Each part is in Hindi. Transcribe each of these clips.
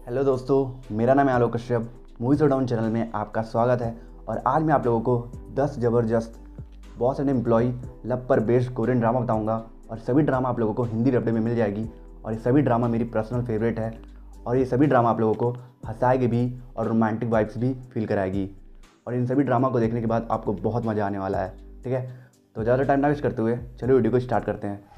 हेलो दोस्तों, मेरा नाम है Alok Kashyap. Movies down channel में आपका स्वागत है। और आज मैं आप लोगों को 10 ज़बरदस्त बॉस एंड एम्प्लॉय लव पर बेस्ड कोरियन ड्रामा बताऊंगा। और सभी ड्रामा आप लोगों को हिंदी डब्बे में मिल जाएगी। और ये सभी ड्रामा मेरी पर्सनल फेवरेट है। और ये सभी ड्रामा आप लोगों को हंसाएगी भी और रोमांटिक वाइब्स भी फील कराएगी। और इन सभी ड्रामा को देखने के बाद आपको बहुत मज़ा आने वाला है। ठीक है, तो ज़्यादा टाइम ना वेस्ट करते हुए चलो वीडियो को स्टार्ट करते हैं।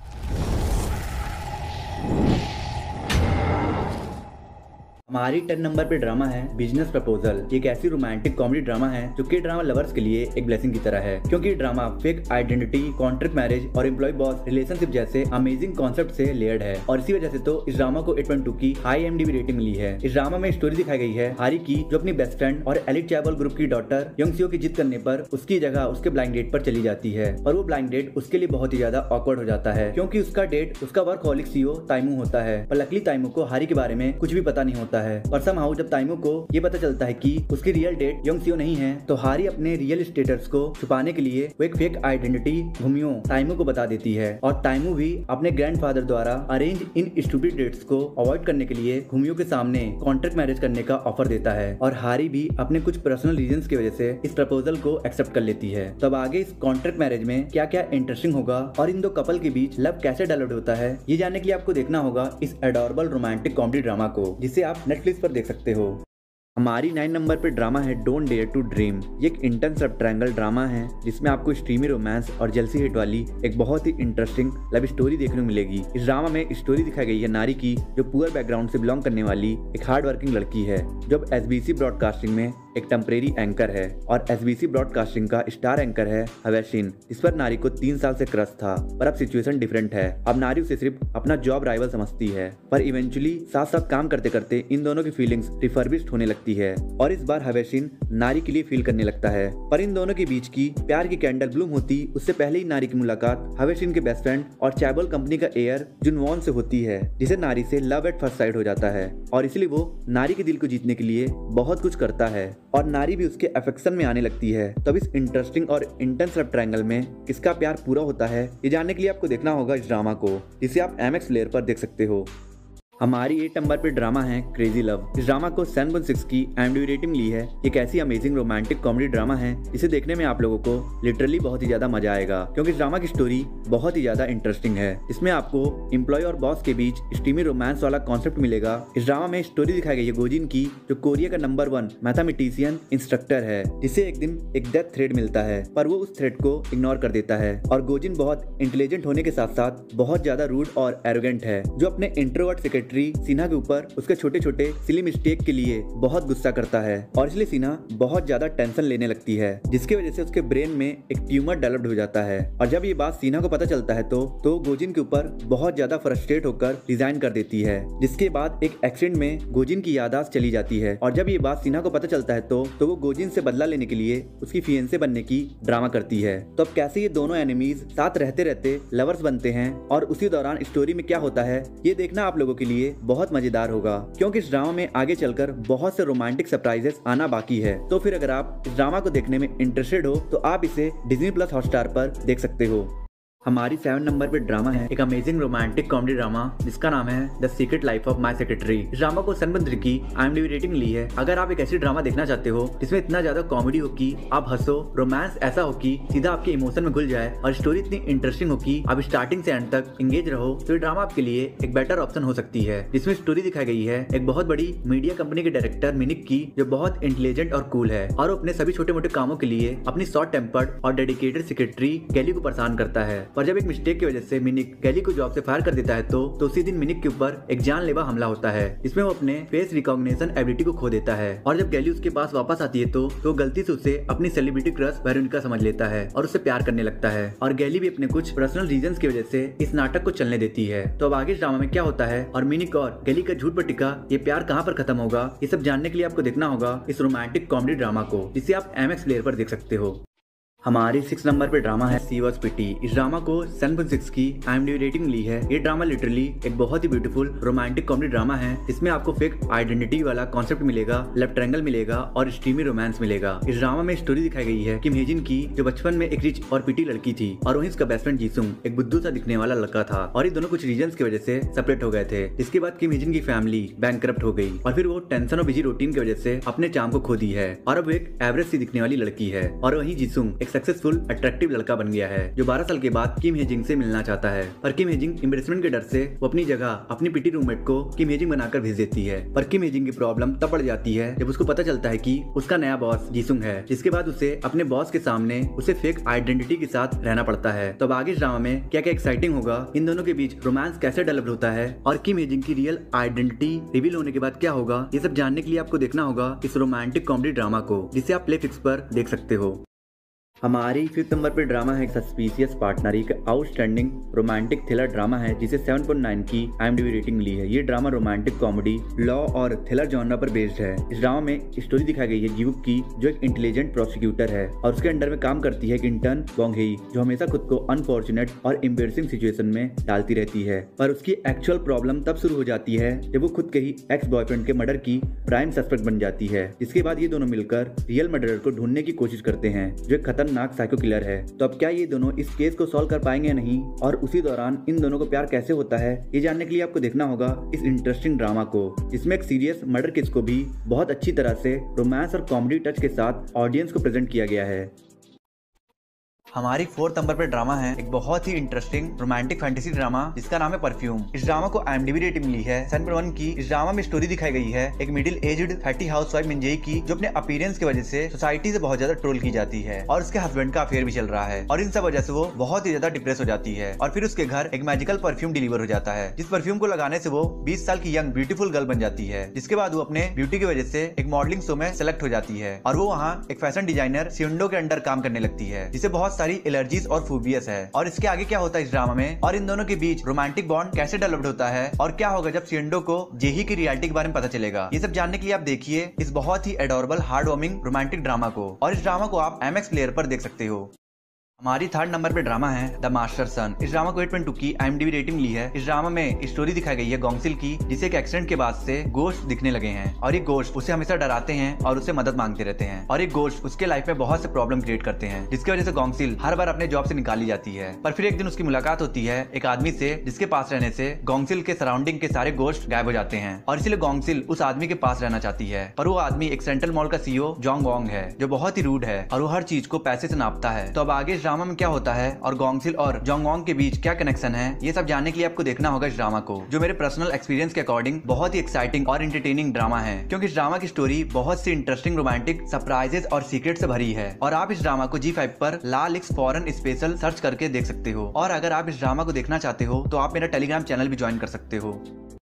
हमारी 10 नंबर पे ड्रामा है बिजनेस प्रपोजल। एक ऐसी रोमांटिक कॉमेडी ड्रामा है जो के ड्रामा लवर्स के लिए एक ब्लेसिंग की तरह है, क्योंकि drama fake identity, contract marriage और एम्प्लॉय बॉस रिलेशनशिप जैसे अमेजिंग कॉन्सेप्ट से लेयर्ड है। और इसी वजह से तो इस ड्रामा को 8.2 की हाई IMDb रेटिंग मिली है। इस ड्रामा में स्टोरी दिखाई गई है हारी की, जो अपनी बेस्ट फ्रेंड और एलिट चैबल ग्रुप की डॉटर यंगसियो की जिद करने पर उसकी जगह उसके ब्लाइंड डेट पर चली जाती है। और वो ब्लाइंड डेट उसके लिए बहुत ही ज्यादा ऑकवर्ड हो जाता है, क्योंकि उसका डेट उसका वर्कहॉलिक CEO ताइमू होता है। पर लकली ताइमू को हारी के बारे में कुछ भी पता नहीं होता है। पर समहाउ जब ताइमू को ये पता चलता है कि उसकी रियल डेट यंगसियो नहीं है, तो हारी अपने रियल स्टेटस को छुपाने के लिए वो एक फेक आइडेंटिटी घुमियो ताइमू को बता देती है। और ताइमू भी अपने ग्रैंडफादर द्वारा अरेंज इन स्टूपिड डेट्स को अवॉइड करने के लिए घुमियो के सामने कॉन्ट्रैक्ट मैरिज करने का ऑफर देता है। और हारी भी अपने कुछ पर्सनल रीजंस की वजह से इस प्रपोजल को एक्सेप्ट कर लेती है। तब आगे इस कॉन्ट्रैक्ट मैरिज में क्या क्या इंटरेस्टिंग होगा और इन दो कपल के बीच लव कैसे डेवलप होता है, ये जानने के लिए आपको देखना होगा इस एडोरेबल रोमांटिक कॉमेडी ड्रामा को, जिसे आप नेटफ्लिक्स पर देख सकते हो। हमारी 9 नंबर पे ड्रामा है डोंट डेयर टू ड्रीम। ये एक इंटेंस सब ट्रायंगल ड्रामा है जिसमें आपको स्ट्रीमी रोमांस और जेलसी हिट वाली एक बहुत ही इंटरेस्टिंग लव स्टोरी देखने को मिलेगी। इस ड्रामा में स्टोरी दिखाई गई है नारी की, जो पुअर बैकग्राउंड से बिलोंग करने वाली एक हार्ड वर्किंग लड़की है, जो अब SBC ब्रॉडकास्टिंग में एक टेम्परेरी एंकर है। और SBC ब्रॉडकास्टिंग का स्टार एंकर है हवेशिन, जिस पर नारी को 3 साल से क्रश था। पर अब सिचुएशन डिफरेंट है। अब नारी उसे सिर्फ अपना जॉब राइवल समझती है, पर इवेंचुअली साथ साथ काम करते करते इन दोनों की फीलिंग्स रिफर्बिश्ड होने लगती है। और इस बार हवेशिन नारी के लिए फील करने लगता है। पर इन दोनों के बीच की प्यार की कैंडल ब्लूम होती उससे पहले ही नारी की मुलाकात हवेशिन के बेस्ट फ्रेंड और चैबल कंपनी का एयर जुनवॉन से होती है, जिसे नारी से लव एट फर्स्ट साइट हो जाता है। और इसलिए वो नारी के दिल को जीतने के लिए बहुत कुछ करता है और नारी भी उसके अफेक्शन में आने लगती है। तब इस इंटरेस्टिंग और इंटेंस लव ट्रायंगल में किसका प्यार पूरा होता है, ये जानने के लिए आपको देखना होगा इस ड्रामा को, जिसे आप MX प्लेयर पर देख सकते हो। हमारी 8 नंबर पे ड्रामा है क्रेजी लव। इस ड्रामा को 7.6 की IMDb रेटिंग मिली है। एक ऐसी अमेजिंग रोमांटिक कॉमेडी ड्रामा है जिसे देखने में आप लोगों को लिटरली बहुत ही ज्यादा मजा आएगा, क्योंकि इस ड्रामा की स्टोरी बहुत ही ज्यादा इंटरेस्टिंग है। इसमें आपको एम्प्लॉय और बॉस के बीच स्टीमी रोमांस वाला कॉन्सेप्ट मिलेगा। इस ड्रामा में स्टोरी दिखाई गई है गोजिन की, जो कोरिया का नंबर 1 मैथमेटिशियन इंस्ट्रक्टर है, जिसे एक दिन एक डेथ थ्रेट मिलता है, पर वो उस थ्रेट को इग्नोर कर देता है। और गोजिन बहुत इंटेलिजेंट होने के साथ साथ बहुत ज्यादा रूड और एरोगेंट है, जो अपने इंट्रोवर्ट सेक्रेटरी सिन्हा के ऊपर उसके छोटे छोटे सिली मिस्टेक के लिए बहुत गुस्सा करता है। और इसलिए सिन्हा बहुत ज्यादा टेंशन लेने लगती है, जिसकी वजह से उसके ब्रेन में एक ट्यूमर डेवलप्ड हो जाता है। और जब ये बात सिन्हा को पता चलता है तो गोजिन के ऊपर बहुत ज्यादा फ्रस्ट्रेट होकर रिजाइन कर देती है, जिसके बाद एक एक्सीडेंट में गोजिन की याददाश्त चली जाती है। और जब ये बात सिन्हा को पता चलता है तो वो गोजिन से बदला लेने के लिए उसकी फियंसे बनने की ड्रामा करती है। तो अब कैसे ये दोनों एनिमीज साथ रहते रहते लवर्स बनते हैं और उसी दौरान स्टोरी में क्या होता है, ये देखना आप लोगों के लिए बहुत मजेदार होगा, क्योंकि इस ड्रामा में आगे चलकर बहुत से रोमांटिक सरप्राइजेस आना बाकी है। तो फिर अगर आप इस ड्रामा को देखने में इंटरेस्टेड हो तो आप इसे Disney+ हॉटस्टार पर देख सकते हो। हमारी 7 नंबर पे ड्रामा है एक अमेजिंग रोमांटिक कॉमेडी ड्रामा जिसका नाम है the secret life of my secretary. इस ड्रामा को 7.3 की IMDb रेटिंग मिली है। अगर आप एक ऐसी ड्रामा देखना चाहते हो जिसमें इतना ज्यादा कॉमेडी हो कि आप हंसो, रोमांस ऐसा हो कि सीधा आपके इमोशन में घुल जाए, और स्टोरी इतनी इंटरेस्टिंग हो कि आप स्टार्टिंग से एंड तक एंगेज रहो, तो ये ड्रामा आपके लिए एक बेटर ऑप्शन हो सकती है। जिसमें स्टोरी दिखाई गई है एक बहुत बड़ी मीडिया कंपनी के डायरेक्टर मिनिक की, जो बहुत इंटेलिजेंट और कूल है, और अपने सभी छोटे मोटे कामों के लिए अपनी शॉर्ट टेम्पर्ड और डेडिकेटेड सेक्रेटरी गैली को परेशान करता है। पर जब एक मिस्टेक की वजह से मिनिक गैली को जॉब से फायर कर देता है तो उसी दिन मिनिक के ऊपर एक जानलेवा हमला होता है, जिसमें वो अपने फेस रिकॉग्निशन एबिलिटी को खो देता है। और जब गैली उसके पास वापस आती है तो गलती से उसे अपनी सेलिब्रिटी क्रश वेरोनिका समझ लेता है और उससे प्यार करने लगता है। और गैली भी अपने कुछ पर्सनल रीजंस की वजह से इस नाटक को चलने देती है। तो अब आगे इस ड्रामा में क्या होता है और मिनिक और गैली का झूठ पर टिका ये प्यार कहाँ पर खत्म होगा, ये सब जानने के लिए आपको देखना होगा इस रोमांटिक कॉमेडी ड्रामा को, जिसे आप MX प्लेयर पर देख सकते हो। हमारी 6 नंबर पे ड्रामा है सी वॉज पिटी। इस ड्रामा को 7.6 की IMDb रेटिंग मिली है। ये ड्रामा लिटरली एक बहुत ही ब्यूटीफुल रोमांटिक कॉमेडी ड्रामा है। इसमें आपको फेक आइडेंटिटी वाला कॉन्सेप्ट मिलेगा, लव ट्रायंगल मिलेगा और स्ट्रीमी रोमांस मिलेगा। इस ड्रामा में स्टोरी दिखाई गई है किम हेजिन की, जो बचपन में एक रिच और पिटी लड़की थी और वहीं उसका बेस्ट फ्रेंड जीसुंग एक बुद्धू सा दिखने वाला लड़का था और ये दोनों कुछ रीजंस की वजह से सेपरेट हो गए थे। इसके बाद किम हेजिन की फैमिली बैंकरप्ट हो गई और फिर वो टेंशन और बिजी रूटीन की वजह से अपने चार्म को खो दी है और अब वो एक एवरेज सी दिखने वाली लड़की है। और वहीं जीसुंग एक सक्सेसफुल अट्रैक्टिव लड़का बन गया है जो 12 साल के बाद किम हेजिंग से मिलना चाहता है। पर किम हेजिंग एम्बैरेसमेंट के डर से वो अपनी जगह अपनी पिटी रूममेट को किम हेजिंग बनाकर भेज देती है। पर किम हेजिंग की प्रॉब्लम तब पड़ जाती है जब उसको पता चलता है कि उसका नया बॉस जीसुंग है, जिसके बाद उसे अपने बॉस के सामने उसे फेक आइडेंटिटी के साथ रहना पड़ता है। तो अब आगे इस ड्रामा में क्या क्या एक्साइटिंग होगा, इन दोनों के बीच रोमांस कैसे डेवलप होता है और किम हेजिंग की रियल आइडेंटिटी रिवील होने के बाद क्या होगा, ये सब जानने के लिए आपको देखना होगा इस रोमांटिक कॉमेडी ड्रामा को, जिसे आप प्ले फिक्स पर देख सकते हो। हमारी 5th नंबर पर ड्रामा है सस्पिशियस पार्टनर। एक आउटस्टैंडिंग रोमांटिक थ्रिलर ड्रामा है जिसे 7.9 की IMDb रेटिंग मिली है। ये ड्रामा रोमांटिक कॉमेडी, लॉ और थ्रिलर जॉनर पर बेस्ड है। इस ड्रामा में स्टोरी दिखाई गई है जीवुक की, जो एक इंटेलिजेंट प्रोसिक्यूटर है और उसके अंडर में काम करती है एक इंटर्न बोंग हेई, जो हमेशा खुद को अनफॉर्चुनेट और एम्बैरेसिंग सिचुएशन में डालती रहती है। पर उसकी एक्चुअल प्रॉब्लम तब शुरू हो जाती है जब वो खुद के ही एक्स बॉयफ्रेंड के मर्डर की प्राइम सस्पेक्ट बन जाती है, जिसके बाद ये दोनों मिलकर रियल मर्डरर को ढूंढने की कोशिश करते हैं, जो एक खतरनाक साइको किलर है। तो अब क्या ये दोनों इस केस को सॉल्व कर पाएंगे या नहीं, और उसी दौरान इन दोनों को प्यार कैसे होता है, ये जानने के लिए आपको देखना होगा इस इंटरेस्टिंग ड्रामा को, जिसमें एक सीरियस मर्डर केस को भी बहुत अच्छी तरह से रोमांस और कॉमेडी टच के साथ ऑडियंस को प्रेजेंट किया गया है। हमारी 4th नंबर पर ड्रामा है एक बहुत ही इंटरेस्टिंग रोमांटिक फैंटेसी ड्रामा जिसका नाम है परफ्यूम। इस ड्रामा को IMDb रेटिंग मिली है 7.1 की। इस ड्रामा में स्टोरी दिखाई गई है एक middle aged fatty housewife Minjae की, जो अपने अपीयरेंस की वजह से सोसाइटी से बहुत ज्यादा ट्रोल की जाती है और उसके हस्बैंड का अफेयर भी चल रहा है और इन सब वजह से वो बहुत ही ज्यादा डिप्रेस हो जाती है। और फिर उसके घर एक मैजिकल परफ्यूम डिलीवर हो जाता है, जिस परफ्यूम को लगाने से वो 20 साल की यंग ब्यूटीफुल गर्ल बन जाती है, जिसके बाद वो अपने ब्यूटी की वजह से एक मॉडलिंग शो में सेलेक्ट हो जाती है और वो वहाँ एक फैशन डिजाइनर सियोंडो के अंडर काम करने लगती है, जिसे बहुत सारी एलर्जीज और फूबियस है। और इसके आगे क्या होता है इस ड्रामा में और इन दोनों के बीच रोमांटिक बॉन्ड कैसे डेवलप होता है और क्या होगा जब सियोंडो को जेही की रियलिटी के बारे में पता चलेगा, ये सब जानने के लिए आप देखिए इस बहुत ही adorable heart warming romantic drama को। और इस ड्रामा को आप MX प्लेयर पर देख सकते हो। हमारी 3rd नंबर पे ड्रामा है द मास्टर सन। इस ड्रामा को 8.2 की IMDb रेटिंग मिली है। इस ड्रामा में स्टोरी दिखाई गई है गोंगसिल की, जिसे एक एक्सीडेंट के बाद से गोश्त दिखने लगे हैं और ये गोश्त उसे हमेशा डराते हैं और उससे मदद मांगते रहते हैं और एक गोश्त उसके लाइफ में बहुत से प्रॉब्लम क्रिएट करते हैं, जिसकी वजह से गोंगसिल हर बार अपने जॉब से निकाली जाती है। पर फिर एक दिन उसकी मुलाकात होती है एक आदमी से, जिसके पास रहने से गोंगसिल के सराउंडिंग के सारे गोश्त गायब हो जाते हैं और इसलिए गोंगसिल उस आदमी के पास रहना चाहती है। पर वो आदमी एक सेंट्रल मॉल का CEO जोंग वोंग है, जो बहुत ही रूड है और वो हर चीज को पैसे से नापता है। तो अब आगे इस ड्रामा में क्या होता है और गोंगसिल और जोंग वोंग के बीच क्या कनेक्शन है, ये सब जानने के लिए आपको देखना होगा इस ड्रामा को, जो मेरे पर्सनल एक्सपीरियंस के अकॉर्डिंग बहुत ही एक्साइटिंग और एंटरटेनिंग ड्रामा है, क्योंकि इस ड्रामा की स्टोरी बहुत सी इंटरेस्टिंग रोमांटिक सरप्राइजेस और सीक्रेट से भरी है। और आप इस ड्रामा को G5 पर ला लिक्स फॉरेन स्पेशल सर्च करके देख सकते हो। और अगर आप इस ड्रामा को देखना चाहते हो तो आप मेरा टेलीग्राम चैनल भी ज्वाइन कर सकते हो।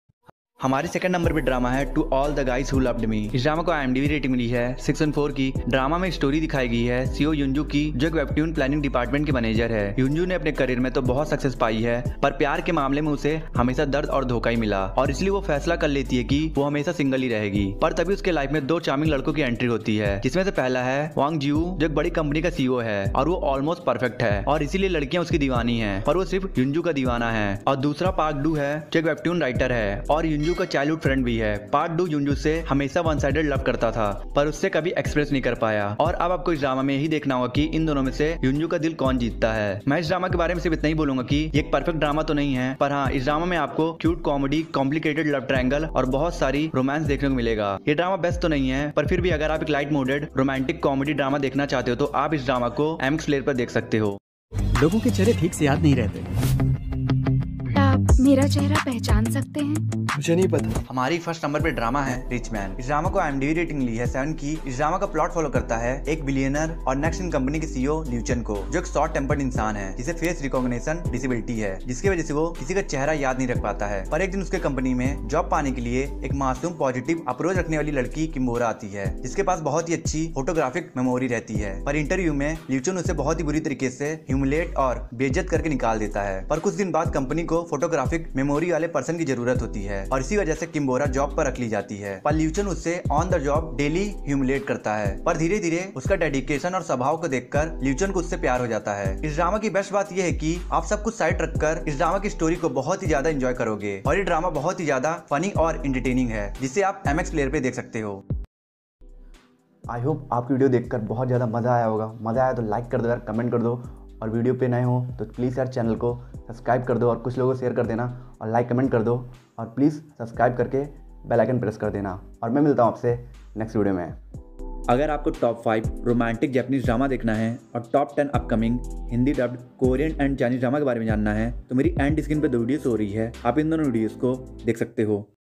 हमारे 2nd नंबर पे ड्रामा है to all the guys who loved me. इस ड्रामा को IMDb रेटिंग मिली है 6.4 की। ड्रामा में स्टोरी दिखाई गई है CEO युंजू की, जो एक वेबटून प्लानिंग डिपार्टमेंट के मैनेजर है। युंजू ने अपने करियर में तो बहुत सक्सेस पाई है, पर प्यार के मामले में उसे हमेशा दर्द और धोखा ही मिला और इसलिए वो फैसला कर लेती है कि वो हमेशा सिंगल ही रहेगी। पर तभी उसके लाइफ में 2 चार्मिंग लड़कों की एंट्री होती है, जिसमें से पहला है वांग जियू, जो एक बड़ी कंपनी का CEO है और वो ऑलमोस्ट परफेक्ट है और इसीलिए लड़कियां उसकी दीवानी है, पर वो सिर्फ युंजू का दीवाना है। और दूसरा पार्क डू है, जो एक वेबटून राइटर है और युंजू का चाइल्डहुड फ्रेंड भी है। पार्ट 2 युंजू से हमेशा वन साइडेड लव करता था, पर उससे कभी एक्सप्रेस नहीं कर पाया। और अब आपको इस ड्रामा में यही देखना होगा कि इन दोनों में से युंजू का दिल कौन जीतता है। मैं इस ड्रामा के बारे में सिर्फ इतना ही बोलूंगा कि ये एक परफेक्ट ड्रामा तो नहीं है, पर हाँ, इस ड्रामा में आपको cute comedy, complicated love triangle और बहुत सारी रोमांस देखने को मिलेगा। ये ड्रामा बेस्ट तो नहीं है, पर फिर भी अगर आप एक light moded romantic comedy drama देखना चाहते हो तो आप इस ड्रामा को MX प्लेयर पर देख सकते हो। लोगों के चेहरे ठीक से याद नहीं रहते। आप मेरा चेहरा पहचान सकते हैं? मुझे नहीं पता। हमारी 1st नंबर पे ड्रामा है रिच मैन। इस ड्रामा को IMDb रेटिंग ली है 7 की। इस ड्रामा का प्लॉट फॉलो करता है एक बिलियनर और नेक्स्ट इन कंपनी के CEO ल्यूचन को, जो एक शॉर्ट टेम्पर्ड इंसान है जिसे फेस रिकॉग्निशन डिसेबिलिटी है, जिसकी वजह से वो किसी का चेहरा याद नहीं रख पाता है। पर एक दिन उसके कंपनी में जॉब पाने के लिए एक मासूम पॉजिटिव अप्रोच रखने वाली लड़की किमोरा आती है, जिसके पास बहुत ही अच्छी फोटोग्राफिक मेमोरी रहती है। पर इंटरव्यू में ल्यूचन उसे बहुत ही बुरी तरीके से ह्यूमिलेट और बेइज्जत करके निकाल देता है। पर कुछ दिन बाद कंपनी को फोटोग्राफिक ग्राफिक मेमोरी वाले पर्सन की जरूरत होती है और इसी वजह से किम्बोरा जॉब पर रख ली जाती है। पर ल्यूचन उससे on the job daily humiliate करता है, पर धीरे धीरे उसका डेडिकेशन और स्वभाव को देखकर ल्यूचन को उससे प्यार हो जाता है। इस ड्रामा की बेस्ट बात यह है कि आप सब कुछ साइड रखकर इस ड्रामा की स्टोरी को बहुत ही ज्यादा एंजॉय करोगे और ये ड्रामा बहुत ही ज्यादा फनी और एंटरटेनिंग है, जिसे आप MX प्लेयर पे देख सकते हो। आई होप आपकी वीडियो देखकर बहुत ज़्यादा मज़ा आया होगा। मज़ा आया तो लाइक कर दो यार, कमेंट कर दो, और वीडियो पे नए हो तो प्लीज़ यार चैनल को सब्सक्राइब कर दो और कुछ लोगों को शेयर कर देना और लाइक कमेंट कर दो, और प्लीज़ सब्सक्राइब करके बेल आइकन प्रेस कर देना। और मैं मिलता हूँ आपसे नेक्स्ट वीडियो में। अगर आपको टॉप 5 रोमांटिक जापानीज ड्रामा देखना है और top 10 upcoming Hindi dubbed Korean and Chinese drama के बारे में जानना है तो मेरी एंड स्क्रीन पे 2 वीडियोस हो रही है, आप इन दोनों वीडियोस को देख सकते हो।